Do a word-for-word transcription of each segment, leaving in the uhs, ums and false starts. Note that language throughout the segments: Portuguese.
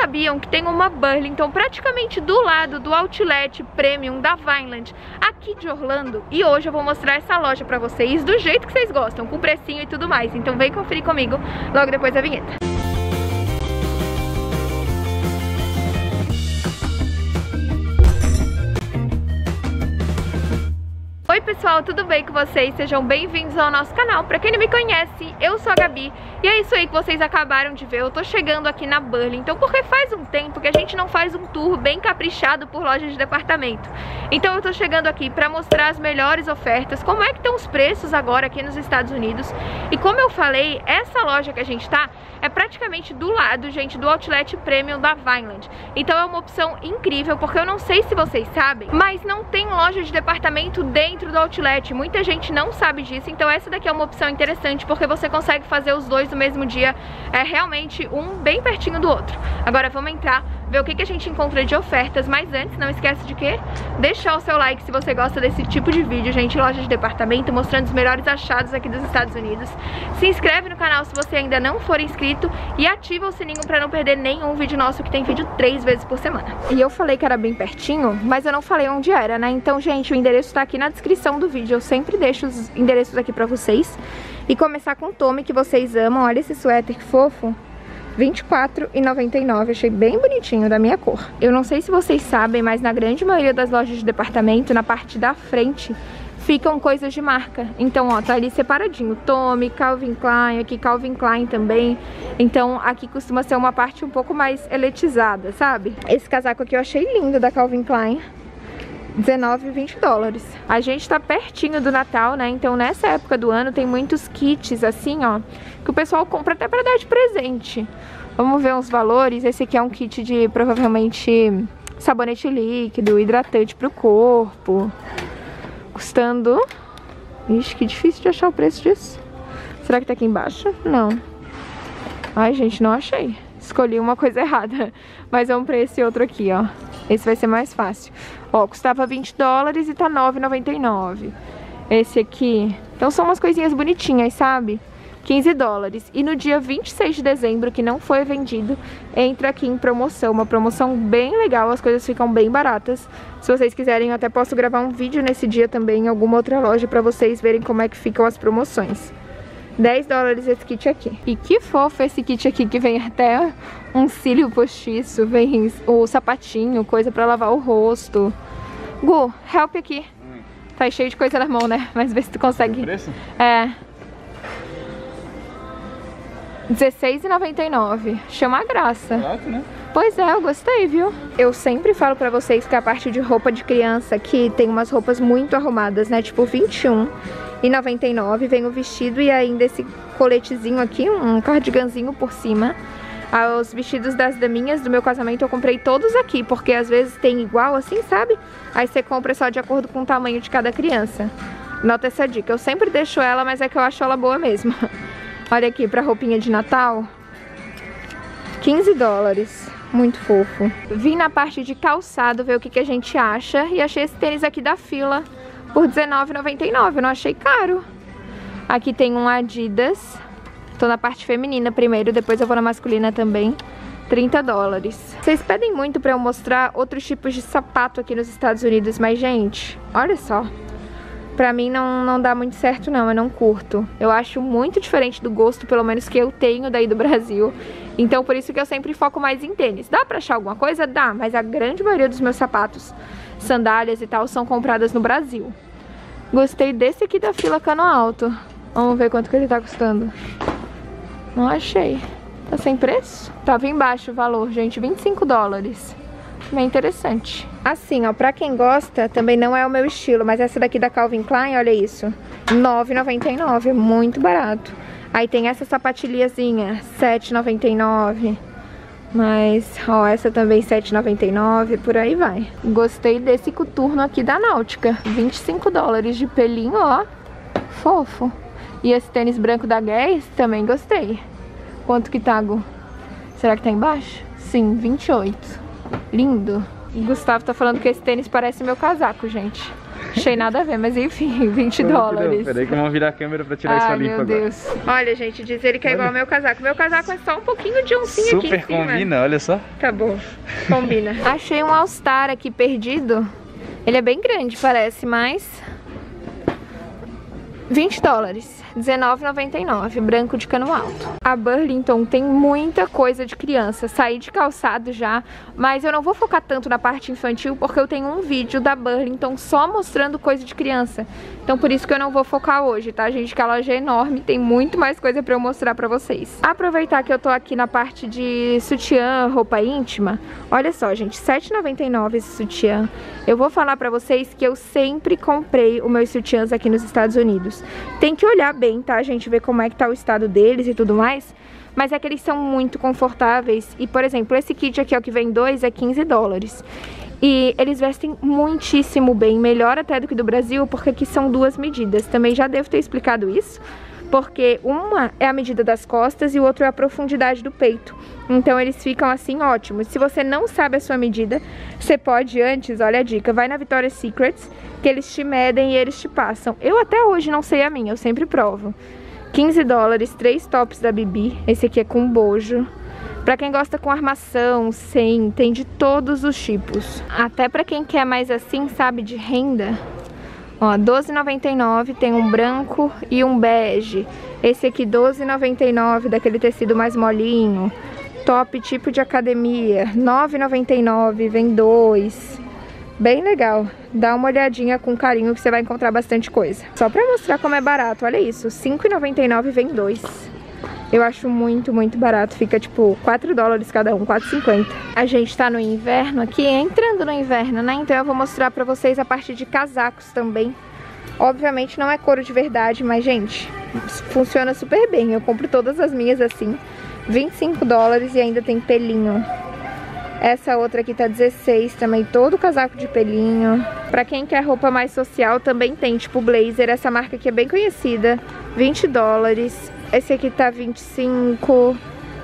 sabiam que tem uma Burlington praticamente do lado do Outlet Premium da Vineland, aqui de Orlando? E hoje eu vou mostrar essa loja pra vocês do jeito que vocês gostam, com precinho e tudo mais. Então vem conferir comigo logo depois da vinheta. Oi pessoal, tudo bem com vocês? Sejam bem-vindos ao nosso canal. Pra quem não me conhece, eu sou a Gabi e é isso aí que vocês acabaram de ver. Eu tô chegando aqui na Burlington porque faz um tempo que a gente não faz um tour bem caprichado por lojas de departamento. Então eu tô chegando aqui pra mostrar as melhores ofertas, como é que estão os preços agora aqui nos Estados Unidos. E como eu falei, essa loja que a gente tá é praticamente do lado, gente, do Outlet Premium da Vineland. Então é uma opção incrível, porque eu não sei se vocês sabem, mas não tem loja de departamento dentro do Outlet. Muita gente não sabe disso, então essa daqui é uma opção interessante, porque você consegue fazer os dois no mesmo dia, é realmente um bem pertinho do outro. Agora vamos entrar, ver o que, que a gente encontra de ofertas, mas antes, não esquece de quê? Deixar o seu like se você gosta desse tipo de vídeo, gente, loja de departamento, mostrando os melhores achados aqui dos Estados Unidos. Se inscreve no canal se você ainda não for inscrito e ativa o sininho pra não perder nenhum vídeo nosso, que tem vídeo três vezes por semana. E eu falei que era bem pertinho, mas eu não falei onde era, né? Então, gente, o endereço tá aqui na descrição do vídeo. Eu sempre deixo os endereços aqui pra vocês. E começar com o Tommy, que vocês amam. Olha esse suéter que fofo. vinte e quatro reais e noventa e nove centavos. Achei bem bonitinho, da minha cor. Eu não sei se vocês sabem, mas na grande maioria das lojas de departamento, na parte da frente, ficam coisas de marca. Então, ó, tá ali separadinho. Tommy, Calvin Klein, aqui Calvin Klein também. Então, aqui costuma ser uma parte um pouco mais eletizada, sabe? Esse casaco aqui eu achei lindo, da Calvin Klein. dezenove e vinte dólares. A gente tá pertinho do Natal, né? Então nessa época do ano tem muitos kits assim, ó, que o pessoal compra até pra dar de presente. Vamos ver uns valores. Esse aqui é um kit de provavelmente sabonete líquido, hidratante pro corpo, custando... Ixi, que difícil de achar o preço disso. Será que tá aqui embaixo? Não. Ai, gente, não achei. Escolhi uma coisa errada. Mas vamos pra esse outro aqui, ó. Esse vai ser mais fácil. Ó, custava vinte dólares e tá nove reais e noventa e nove centavos. Esse aqui... Então são umas coisinhas bonitinhas, sabe? quinze dólares. E no dia vinte e seis de dezembro, que não foi vendido, entra aqui em promoção. Uma promoção bem legal, as coisas ficam bem baratas. Se vocês quiserem, eu até posso gravar um vídeo nesse dia também em alguma outra loja pra vocês verem como é que ficam as promoções. dez dólares esse kit aqui. E que fofo esse kit aqui, que vem até um cílio postiço, vem o sapatinho, coisa pra lavar o rosto. Gu, help aqui. Hum. Tá cheio de coisa na mão, né? Mas vê se tu consegue. O preço? É. dezesseis reais e noventa e nove centavos. Chama a graça. Barato, né? Pois é, eu gostei, viu? Eu sempre falo pra vocês que a parte de roupa de criança aqui tem umas roupas muito arrumadas, né? Tipo vinte e um reais e noventa e nove centavos. Vem o vestido e ainda esse coletezinho aqui, um cardiganzinho por cima. Os vestidos das daminhas do meu casamento eu comprei todos aqui, porque às vezes tem igual assim, sabe? Aí você compra só de acordo com o tamanho de cada criança. Nota essa dica. Eu sempre deixo ela, mas é que eu acho ela boa mesmo. Olha aqui, pra roupinha de Natal, quinze dólares. Muito fofo. Vim na parte de calçado ver o que, que a gente acha. E achei esse tênis aqui da Fila por dezenove reais e noventa e nove centavos. Eu não achei caro. Aqui tem um Adidas. Tô na parte feminina primeiro, depois eu vou na masculina também. trinta dólares. Vocês pedem muito pra eu mostrar outros tipos de sapato aqui nos Estados Unidos, mas, gente, olha só. Pra mim não, não dá muito certo não, eu não curto. Eu acho muito diferente do gosto, pelo menos que eu tenho daí do Brasil. Então por isso que eu sempre foco mais em tênis. Dá pra achar alguma coisa? Dá, mas a grande maioria dos meus sapatos, sandálias e tal, são compradas no Brasil. Gostei desse aqui da Fila Cano Alto. Vamos ver quanto que ele tá custando. Não achei. Tá sem preço? Tava embaixo o valor, gente, vinte e cinco dólares. Bem interessante. Assim, ó, pra quem gosta, também não é o meu estilo, mas essa daqui da Calvin Klein, olha isso, nove reais e noventa e nove centavos, muito barato. Aí tem essa sapatilhazinha, sete reais e noventa e nove centavos. Mas, ó, essa também sete reais e noventa e nove centavos, por aí vai. Gostei desse coturno aqui da Náutica, vinte e cinco dólares de pelinho, ó, fofo. E esse tênis branco da Guess, também gostei. Quanto que tá, Gu? Será que tá embaixo? Sim, vinte e oito. Lindo. O Gustavo tá falando que esse tênis parece meu casaco, gente. Achei nada a ver, mas enfim, vinte dólares. Peraí que vamos virar a câmera pra tirar Ai, essa limpa meu agora. Deus. Olha, gente, diz ele que é igual ao meu casaco. Meu casaco é só um pouquinho de oncinha aqui em cima. Super combina, olha só. Tá bom, combina. Achei um All-Star aqui perdido. Ele é bem grande, parece, mas... vinte dólares, dezenove e noventa e nove, branco de cano alto. A Burlington tem muita coisa de criança, saí de calçado já, mas eu não vou focar tanto na parte infantil porque eu tenho um vídeo da Burlington só mostrando coisa de criança. Então por isso que eu não vou focar hoje, tá, gente? Que a loja é enorme, tem muito mais coisa pra eu mostrar pra vocês. Aproveitar que eu tô aqui na parte de sutiã, roupa íntima, olha só, gente, sete e noventa e nove esse sutiã. Eu vou falar pra vocês que eu sempre comprei os meus sutiãs aqui nos Estados Unidos. Tem que olhar bem, tá, gente? Ver como é que tá o estado deles e tudo mais. Mas é que eles são muito confortáveis. E, por exemplo, esse kit aqui, ó, que vem dois, é quinze dólares. E eles vestem muitíssimo bem, melhor até do que do Brasil, porque aqui são duas medidas. Também já devo ter explicado isso, porque uma é a medida das costas e o outro é a profundidade do peito. Então eles ficam assim ótimos. Se você não sabe a sua medida, você pode antes, olha a dica, vai na Victoria's Secrets, que eles te medem e eles te passam. Eu até hoje não sei a minha, eu sempre provo. quinze dólares, três tops da Bibi, esse aqui é com bojo. Pra quem gosta com armação, sem, tem de todos os tipos. Até pra quem quer mais assim, sabe, de renda. Ó, doze e noventa e nove, tem um branco e um bege. Esse aqui doze e noventa e nove, daquele tecido mais molinho. Top tipo de academia, nove e noventa e nove, vem dois. Bem legal, dá uma olhadinha com carinho que você vai encontrar bastante coisa. Só pra mostrar como é barato, olha isso, cinco e noventa e nove vem dois. Eu acho muito, muito barato, fica tipo quatro dólares cada um, quatro e cinquenta. A gente tá no inverno aqui, entrando no inverno, né? Então eu vou mostrar pra vocês a parte de casacos também. Obviamente não é couro de verdade, mas gente, funciona super bem. Eu compro todas as minhas assim, vinte e cinco dólares e ainda tem pelinho. Essa outra aqui tá dezesseis também, todo casaco de pelinho. Pra quem quer roupa mais social também tem, tipo blazer, essa marca aqui é bem conhecida, vinte dólares. Esse aqui tá vinte e cinco.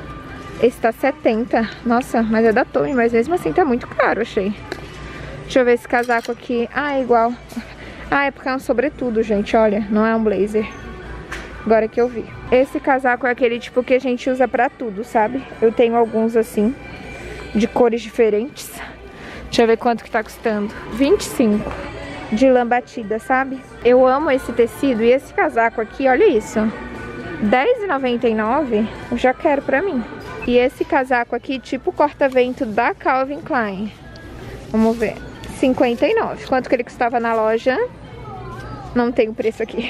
Esse tá setenta. Nossa, mas é da Tommy, mas mesmo assim tá muito caro, achei. Deixa eu ver esse casaco aqui. Ah, é igual. Ah, é porque é um sobretudo, gente, olha, não é um blazer. Agora que eu vi. Esse casaco é aquele tipo que a gente usa pra tudo, sabe? Eu tenho alguns assim, de cores diferentes. Deixa eu ver quanto que tá custando. vinte e cinco. De lã batida, sabe? Eu amo esse tecido e esse casaco aqui, olha isso. dez e noventa e nove, eu já quero pra mim. E esse casaco aqui, tipo corta-vento da Calvin Klein. Vamos ver. cinquenta e nove. Quanto que ele custava na loja? Não tem o preço aqui.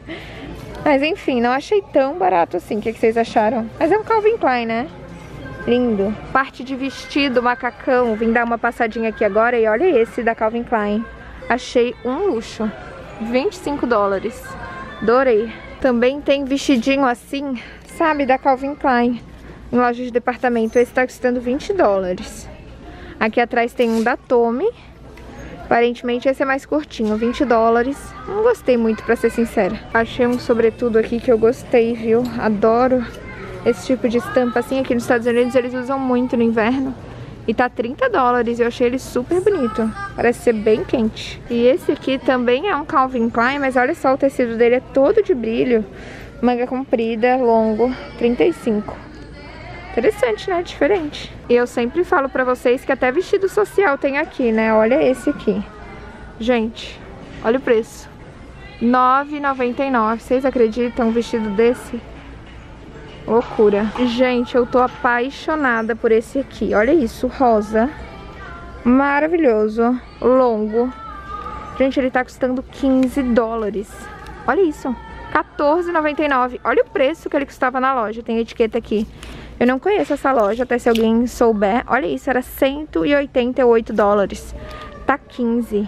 Mas enfim, não achei tão barato assim. O que, que vocês acharam? Mas é um Calvin Klein, né? Lindo. Parte de vestido, macacão. Vim dar uma passadinha aqui agora e olha esse da Calvin Klein. Achei um luxo. vinte e cinco dólares. Adorei. Também tem vestidinho assim, sabe, da Calvin Klein, em loja de departamento. Esse tá custando vinte dólares. Aqui atrás tem um da Tommy. Aparentemente esse é mais curtinho, vinte dólares. Não gostei muito, pra ser sincera. Achei um sobretudo aqui que eu gostei, viu? Adoro esse tipo de estampa assim. Aqui nos Estados Unidos eles usam muito no inverno. E tá trinta dólares, eu achei ele super bonito. Parece ser bem quente. E esse aqui também é um Calvin Klein, mas olha só, o tecido dele é todo de brilho. Manga comprida, longo, trinta e cinco. Interessante, né? Diferente. E eu sempre falo pra vocês que até vestido social tem aqui, né? Olha esse aqui. Gente, olha o preço. nove e noventa e nove. Vocês acreditam um vestido desse? Loucura. Gente, eu tô apaixonada por esse aqui. Olha isso, rosa. Maravilhoso. Longo. Gente, ele tá custando quinze dólares. Olha isso. quatorze e noventa e nove. Olha o preço que ele custava na loja. Tem a etiqueta aqui. Eu não conheço essa loja, até se alguém souber. Olha isso, era cento e oitenta e oito dólares. Tá quinze.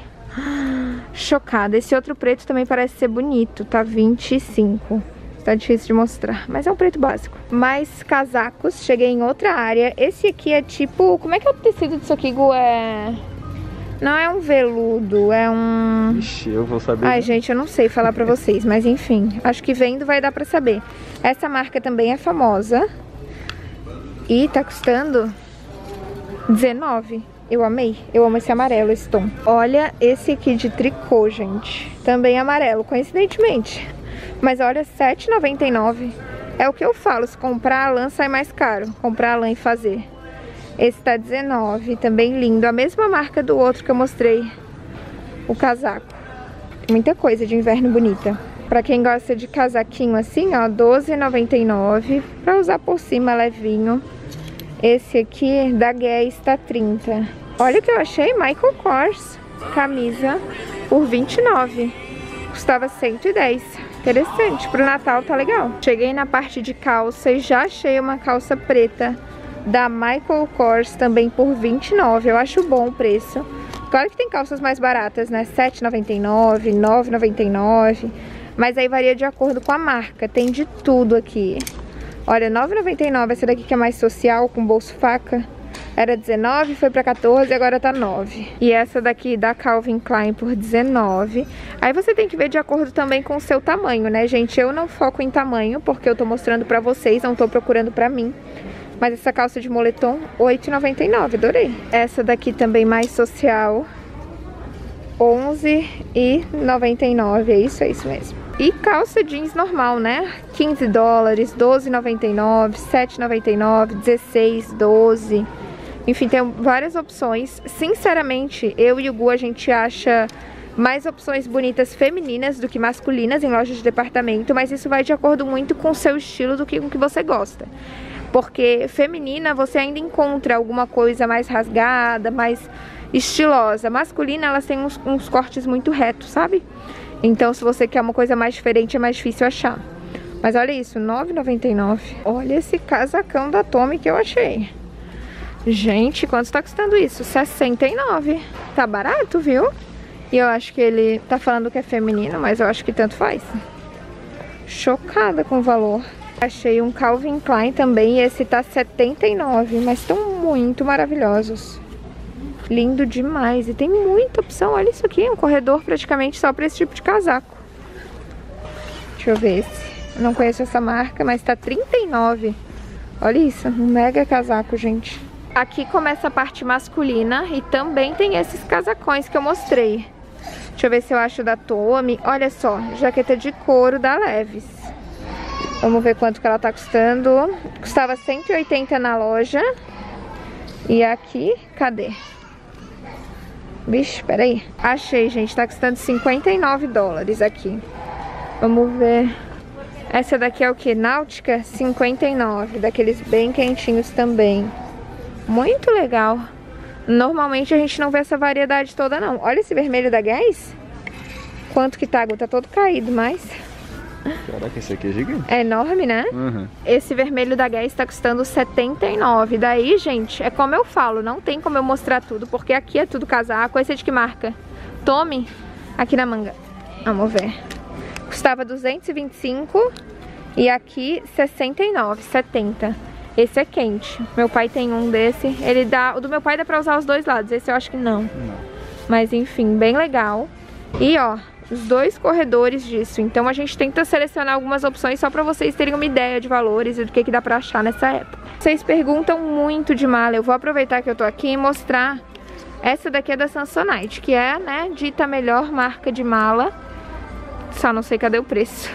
Chocada. Esse outro preto também parece ser bonito. Tá vinte e cinco. Tá difícil de mostrar, mas é um preto básico. Mais casacos, cheguei em outra área. Esse aqui é tipo... Como é que é o tecido disso aqui, Gu? É... Não é um veludo, é um... Ixi, eu vou saber. Ai, gente, eu não sei falar pra vocês, mas enfim. Acho que vendo vai dar pra saber. Essa marca também é famosa. E tá custando dezenove. Eu amei. Eu amo esse amarelo, esse tom. Olha esse aqui de tricô, gente. Também amarelo, coincidentemente. Mas olha, sete reais e noventa e nove centavos. É o que eu falo, se comprar a lã sai mais caro. Comprar a lã e fazer. Esse tá dezenove, também lindo. A mesma marca do outro que eu mostrei. O casaco. Muita coisa de inverno bonita. Pra quem gosta de casaquinho assim, ó, doze reais e noventa e nove centavos. Pra usar por cima, levinho. Esse aqui da Guess tá trinta reais. Olha o que eu achei, Michael Kors. Camisa por vinte e nove reais. Custava cento e dez reais. Interessante, pro Natal tá legal. Cheguei na parte de calça e já achei uma calça preta da Michael Kors também por vinte e nove reais. Eu acho bom o preço. Claro que tem calças mais baratas, né? sete reais e noventa e nove centavos, nove reais e noventa e nove centavos. Mas aí varia de acordo com a marca. Tem de tudo aqui. Olha, nove reais e noventa e nove centavos. Essa daqui que é mais social, com bolso faca. Era dezenove, foi pra quatorze e agora tá nove. E essa daqui da Calvin Klein por dezenove. Aí você tem que ver de acordo também com o seu tamanho, né, gente? Eu não foco em tamanho, porque eu tô mostrando pra vocês, não tô procurando pra mim. Mas essa calça de moletom, oito reais e noventa e nove centavos, adorei. Essa daqui também mais social, onze reais e noventa e nove centavos, é isso, é isso mesmo. E calça jeans normal, né? quinze dólares, doze reais e noventa e nove centavos, sete reais e noventa e nove centavos, dezesseis, doze. Enfim, tem várias opções. Sinceramente, eu e o Gu, a gente acha mais opções bonitas femininas do que masculinas em lojas de departamento, mas isso vai de acordo muito com o seu estilo, do que com o que você gosta. Porque feminina você ainda encontra alguma coisa mais rasgada, mais estilosa. Masculina, elas têm uns, uns cortes muito retos, sabe? Então, se você quer uma coisa mais diferente, é mais difícil achar. Mas olha isso, nove reais e noventa e nove centavos. Olha esse casacão da Tommy que eu achei. Gente, quanto tá custando isso? sessenta e nove reais. Tá barato, viu? E eu acho que ele tá falando que é feminino, mas eu acho que tanto faz. Chocada com o valor. Achei um Calvin Klein também, e esse tá setenta e nove reais, mas estão muito maravilhosos. Lindo demais. E tem muita opção. Olha isso aqui, um corredor praticamente só pra esse tipo de casaco. Deixa eu ver esse. Eu não conheço essa marca, mas tá trinta e nove reais. Olha isso, um mega casaco, gente. Aqui começa a parte masculina e também tem esses casacões que eu mostrei. Deixa eu ver se eu acho da Tommy. Olha só, jaqueta de couro da Levi's. Vamos ver quanto que ela tá custando. Custava cento e oitenta reais na loja. E aqui, cadê? Vixe, peraí. Achei, gente, tá custando cinquenta e nove dólares aqui. Vamos ver. Essa daqui é o que? Náutica? cinquenta e nove. Daqueles bem quentinhos também. Muito legal. Normalmente a gente não vê essa variedade toda, não. Olha esse vermelho da Guess. Quanto que tá? Tá todo caído, mas... Caraca, esse aqui é gigante. É enorme, né? Uhum. Esse vermelho da Guess tá custando setenta e nove. Daí, gente, é como eu falo, não tem como eu mostrar tudo, porque aqui é tudo casaco. Esse é de que marca? Tommy. Aqui na manga. Vamos ver. Custava duzentos e vinte e cinco e aqui sessenta e nove, setenta. Esse é quente. Meu pai tem um desse. Ele dá, o do meu pai dá pra usar os dois lados. Esse eu acho que não. Não. Mas enfim, bem legal. E ó, os dois corredores disso. Então a gente tenta selecionar algumas opções só pra vocês terem uma ideia de valores e do que, que dá pra achar nessa época. Vocês perguntam muito de mala. Eu vou aproveitar que eu tô aqui e mostrar. Essa daqui é da Samsonite, que é, né, dita a melhor marca de mala. Só não sei cadê o preço.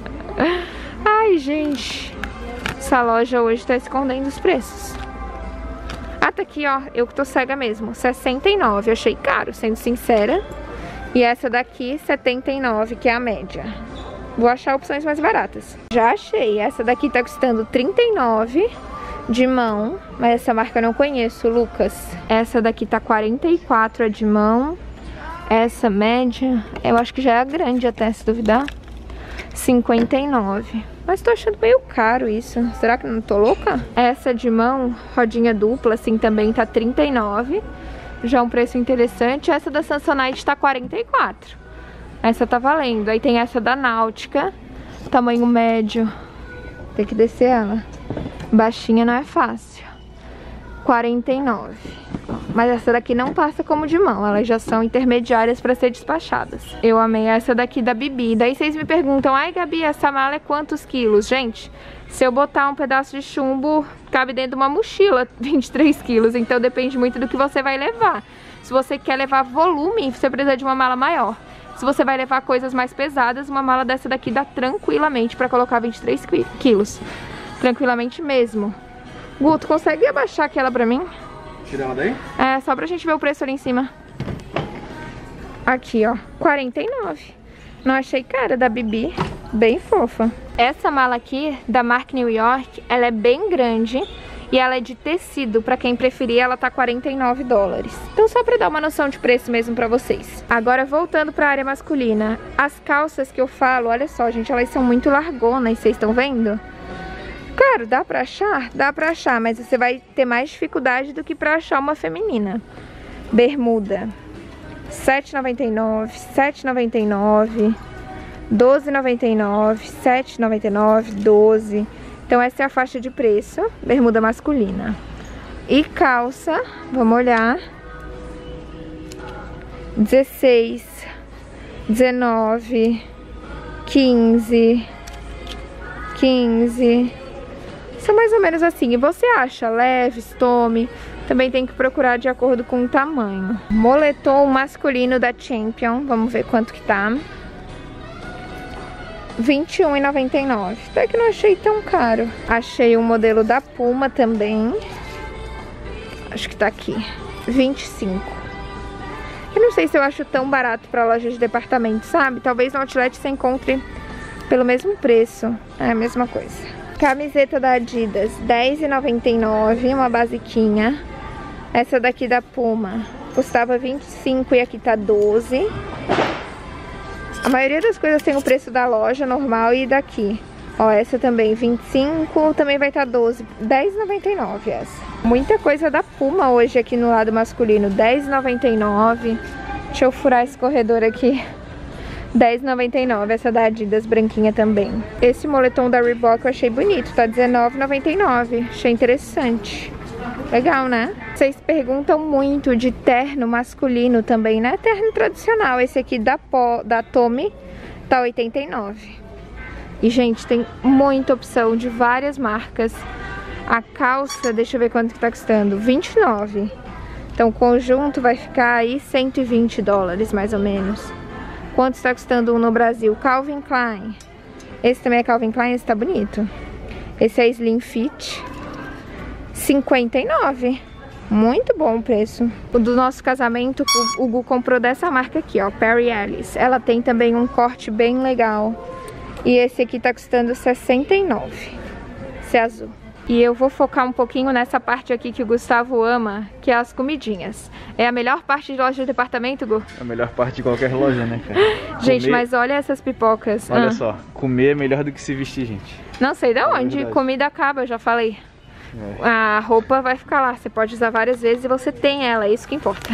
Ai, gente. Essa loja hoje tá escondendo os preços. Ah, tá aqui, ó. Eu que tô cega mesmo. sessenta e nove. Eu achei caro, sendo sincera. E essa daqui, setenta e nove, que é a média. Vou achar opções mais baratas. Já achei. Essa daqui tá custando trinta e nove de mão. Mas essa marca eu não conheço, Lucas. Essa daqui tá quarenta e quatro a de mão. Essa média, eu acho que já é a grande até, se duvidar. cinquenta e nove. Mas tô achando meio caro isso. Será que não tô louca? Essa de mão, rodinha dupla, assim, também tá trinta e nove. Já um preço interessante. Essa da Samsonite tá quarenta e quatro. Essa tá valendo. Aí tem essa da Náutica, tamanho médio. Tem que descer ela. Baixinha não é fácil. quarenta e nove. Mas essa daqui não passa como de mão, elas já são intermediárias para ser despachadas. Eu amei essa daqui da Bibi. Daí vocês me perguntam, ai Gabi, essa mala é quantos quilos? Gente, Se eu botar um pedaço de chumbo, cabe dentro de uma mochila vinte e três quilos. Então depende muito do que você vai levar. Se você quer levar volume, você precisa de uma mala maior. Se você vai levar coisas mais pesadas, uma mala dessa daqui dá tranquilamente pra colocar vinte e três quilos. Tranquilamente mesmo. Gu, tu consegue abaixar aquela pra mim? Tira ela daí? É, só pra gente ver o preço ali em cima. Aqui, ó, quarenta e nove. Não achei cara, da Bibi. Bem fofa. Essa mala aqui, da marca New York, ela é bem grande. E ela é de tecido, pra quem preferir, ela tá quarenta e nove dólares. Então só pra dar uma noção de preço mesmo pra vocês. Agora voltando pra área masculina. As calças que eu falo, olha só, gente, elas são muito largonas, vocês estão vendo? Claro, dá pra achar? Dá pra achar, mas você vai ter mais dificuldade do que pra achar uma feminina. Bermuda, sete reais e noventa e nove centavos, sete reais e noventa e nove centavos, doze reais e noventa e nove centavos, sete reais e noventa e nove centavos, doze reais. Então essa é a faixa de preço, bermuda masculina. E calça, vamos olhar. dezesseis, dezenove, quinze, quinze. São mais ou menos assim. E você acha leves, tome, também tem que procurar de acordo com o tamanho. Moletom masculino da Champion, vamos ver quanto que tá. vinte e um reais e noventa e nove centavos. Até que não achei tão caro. Achei um modelo da Puma também. Acho que tá aqui. vinte e cinco reais. Eu não sei se eu acho tão barato pra loja de departamento, sabe? Talvez no Outlet você encontre pelo mesmo preço. É a mesma coisa. Camiseta da Adidas, dez reais e noventa e nove centavos. Uma basiquinha. Essa daqui da Puma custava vinte e cinco reais e aqui tá doze reais. A maioria das coisas tem o preço da loja normal e daqui. Ó, essa também, vinte e cinco, também vai estar doze, dez reais e noventa e nove essa. Muita coisa da Puma hoje aqui no lado masculino, dez reais e noventa e nove. Deixa eu furar esse corredor aqui. dez reais e noventa e nove, essa da Adidas branquinha também. Esse moletom da Reebok eu achei bonito, tá dezenove reais e noventa e nove. Achei interessante. Legal, né? Vocês perguntam muito de terno masculino também, né? Terno tradicional. Esse aqui da, po, da Tommy tá oitenta e nove. E, gente, tem muita opção de várias marcas. A calça, deixa eu ver quanto que tá custando. vinte e nove. Então, o conjunto vai ficar aí cento e vinte dólares, mais ou menos. Quanto está custando um no Brasil? Calvin Klein. Esse também é Calvin Klein, esse tá bonito. Esse é Slim Fit. cinquenta e nove. Muito bom o preço. O do nosso casamento, o Gu comprou dessa marca aqui, ó, Perry Ellis. Ela tem também um corte bem legal. E esse aqui tá custando sessenta e nove. Esse é azul. E eu vou focar um pouquinho nessa parte aqui que o Gustavo ama, que é as comidinhas. É a melhor parte de loja de departamento, Gu? É a melhor parte de qualquer loja, né, cara? Gente, Comer... mas olha essas pipocas. Olha ah. só, comer é melhor do que se vestir, gente. Não sei de é onde, verdade. Comida acaba, eu já falei. É. A roupa vai ficar lá, você pode usar várias vezes e você tem ela, é isso que importa.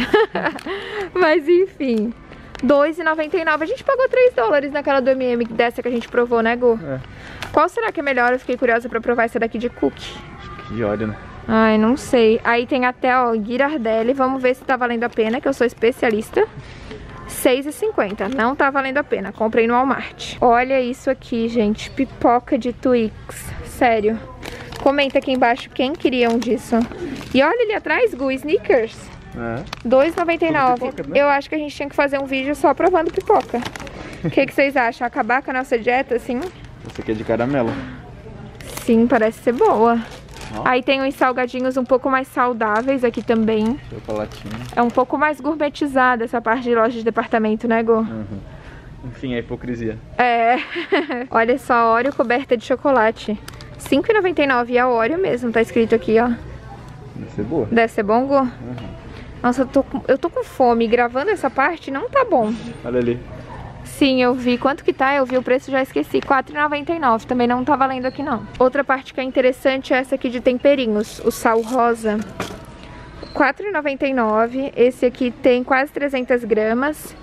Mas enfim, dois reais e noventa e nove. A gente pagou três dólares naquela do M e M dessa que a gente provou, né, Gu? É. Qual será que é melhor? Eu fiquei curiosa pra provar essa daqui de cookie. Que óleo, né? Ai, não sei. Aí tem até, ó, Ghirardelli. Vamos ver se tá valendo a pena, que eu sou especialista. seis reais e cinquenta. Não tá valendo a pena. Comprei no Walmart. Olha isso aqui, gente. Pipoca de Twix. Sério. Comenta aqui embaixo quem queria um disso. E olha ali atrás, Gu, Snickers. É. dois reais e noventa e nove. Pipoca, né? Eu acho que a gente tinha que fazer um vídeo só provando pipoca. O que, que vocês acham? Acabar com a nossa dieta, assim? Esse aqui é de caramelo. Sim, parece ser boa. Ó. Aí tem uns salgadinhos um pouco mais saudáveis aqui também. Chocolatinho. É um pouco mais gourmetizada essa parte de loja de departamento, né, Gu? Uhum. Enfim, a hipocrisia. É. Olha só, Oreo coberta de chocolate. cinco reais e noventa e nove. E a Oreo mesmo, tá escrito aqui, ó. Deve ser boa. Deve ser bom, Gu? Uhum. Nossa, eu tô, com, eu tô com fome. Gravando essa parte não tá bom. Olha ali. Sim, eu vi. Quanto que tá? Eu vi o preço, já esqueci. quatro reais e noventa e nove. Também não tá valendo aqui, não. Outra parte que é interessante é essa aqui de temperinhos. O sal rosa. quatro reais e noventa e nove. Esse aqui tem quase trezentas gramas.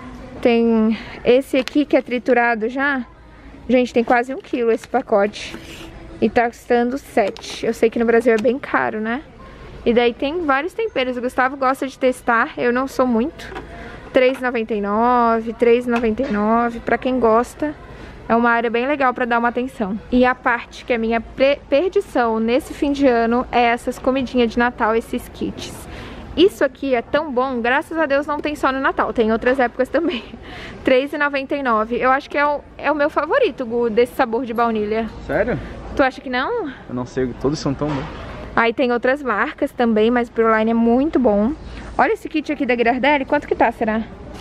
Tem esse aqui que é triturado já. Gente, tem quase um quilo esse pacote. E tá custando sete. Eu sei que no Brasil é bem caro, né? E daí tem vários temperos. O Gustavo gosta de testar. Eu não sou muito. três reais e noventa e nove, três reais e noventa e nove. Pra quem gosta, É uma área bem legal pra dar uma atenção. E a parte que é minha perdição nesse fim de ano é essas comidinhas de Natal, esses kits. Isso aqui é tão bom, graças a Deus não tem só no Natal, tem outras épocas também. três reais e noventa e nove centavos. Eu acho que é o, é o meu favorito, Gu, desse sabor de baunilha. Sério? Tu acha que não? Eu não sei, todos são tão bons. Aí tem outras marcas também, mas o Proline é muito bom. Olha esse kit aqui da Ghirardelli, quanto que tá, será?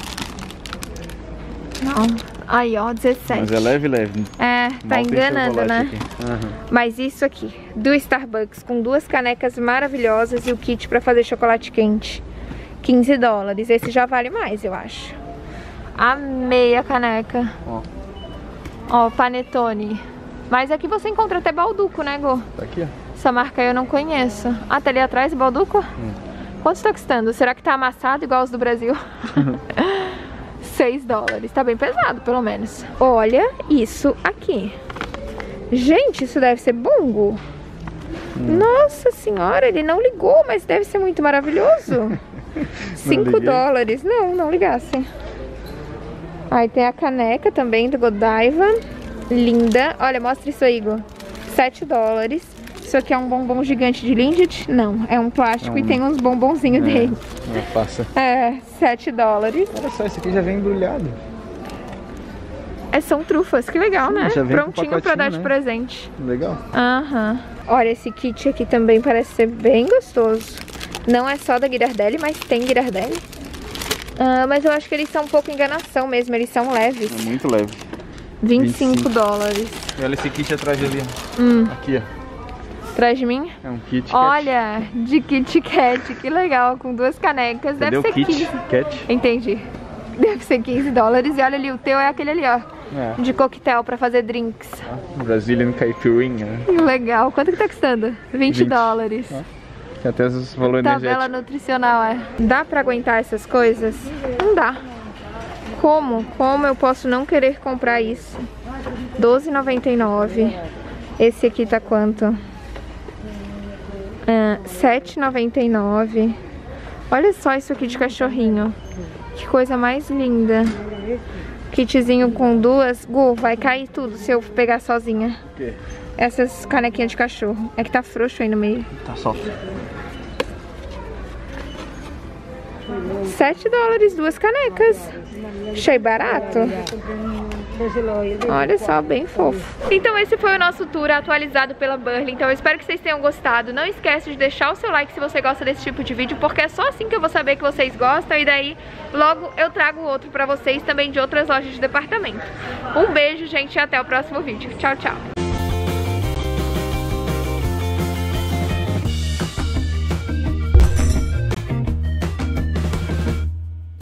Não. Aí, ó, dezessete. Mas é leve, leve. É, tá Mal enganando, né? Uhum. Mas isso aqui, do Starbucks, com duas canecas maravilhosas e o kit pra fazer chocolate quente. quinze dólares. Esse já vale mais, eu acho. Amei a caneca. Ó. Ó, Panetone. Mas aqui você encontra até balduco, né, Gu? Tá aqui, ó. Essa marca eu não conheço. Ah, tá ali atrás o balduco? Hum. Quanto tá custando? Será que tá amassado igual os do Brasil? seis dólares. Tá bem pesado, pelo menos. Olha isso aqui. Gente, isso deve ser bongo. Hum. Nossa senhora, ele não ligou, mas deve ser muito maravilhoso. cinco dólares. Não, não ligasse. Aí tem a caneca também do Godiva. Linda. Olha, mostra isso aí, Igor. sete dólares. Isso aqui é um bombom gigante de Lindt? Não, é um plástico é um... e tem uns bombonzinhos é, dentro. Uma passa. É, sete dólares. Olha só, esse aqui já vem embrulhado. É, são trufas, que legal, Sim, né? já vem prontinho pra dar de né? presente. Legal. Aham. Uhum. Olha, esse kit aqui também parece ser bem gostoso. Não é só da Ghirardelli, mas tem Ghirardelli. Ah, mas eu acho que eles são um pouco enganação mesmo, eles são leves. É muito leve. vinte e cinco dólares. E olha esse kit atrás ali. Hum. Aqui, ó. Atrás de mim? É um Kit Kat. Olha, de Kit Kat, que legal, com duas canecas. Cadê Deve o ser Kit quinze. Kat? Entendi. Deve ser quinze dólares. E olha ali, o teu é aquele ali, ó. É. De coquetel pra fazer drinks. Ah, Brazilian Caipirinha. Legal. Quanto que tá custando? vinte dólares. Ah. Tem até os valores energéticos. Tabela nutricional, é. Dá pra aguentar essas coisas? Não dá. Como? Como eu posso não querer comprar isso? doze reais e noventa e nove centavos. Esse aqui tá quanto? Uh, sete reais e noventa e nove centavos. Olha só isso aqui de cachorrinho. Que coisa mais linda. Kitzinho com duas. Gu, vai cair tudo se eu pegar sozinha. O quê? Essas canequinhas de cachorro. É que tá frouxo aí no meio. Tá solto. sete dólares, duas canecas. Achei barato. Olha só, bem fofo. Então esse foi o nosso tour atualizado pela Burley. Então eu espero que vocês tenham gostado. Não esquece de deixar o seu like se você gosta desse tipo de vídeo, porque é só assim que eu vou saber que vocês gostam. E daí logo eu trago outro pra vocês também de outras lojas de departamento. Um beijo, gente, e até o próximo vídeo. Tchau, tchau.